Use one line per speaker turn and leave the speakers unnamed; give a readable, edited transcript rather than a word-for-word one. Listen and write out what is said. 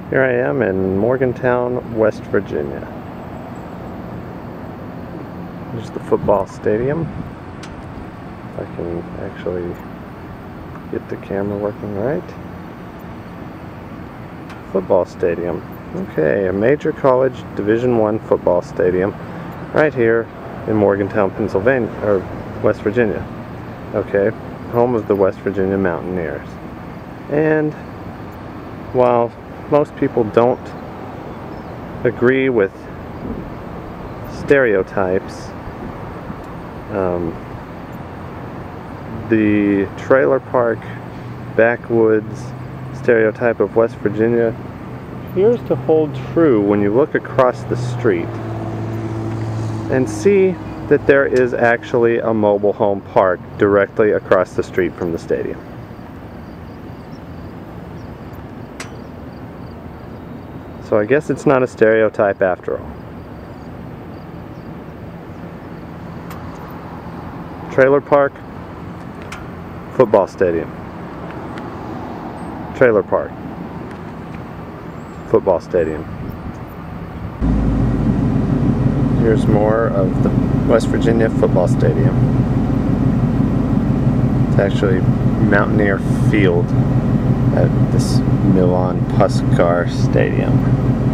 Here I am in Morgantown, West Virginia. There's the football stadium. If I can actually get the camera working right. Football stadium. Okay, a major college Division I football stadium right here in Morgantown, Pennsylvania, or West Virginia. Okay, home of the West Virginia Mountaineers. And while most people don't agree with stereotypes, the trailer park backwoods stereotype of West Virginia appears to hold true when you look across the street and see that there is actually a mobile home park directly across the street from the stadium. So I guess it's not a stereotype after all. Trailer park, football stadium. Trailer park, football stadium. Here's more of the West Virginia football stadium. It's actually Mountaineer Field at this Milan Puskar Stadium.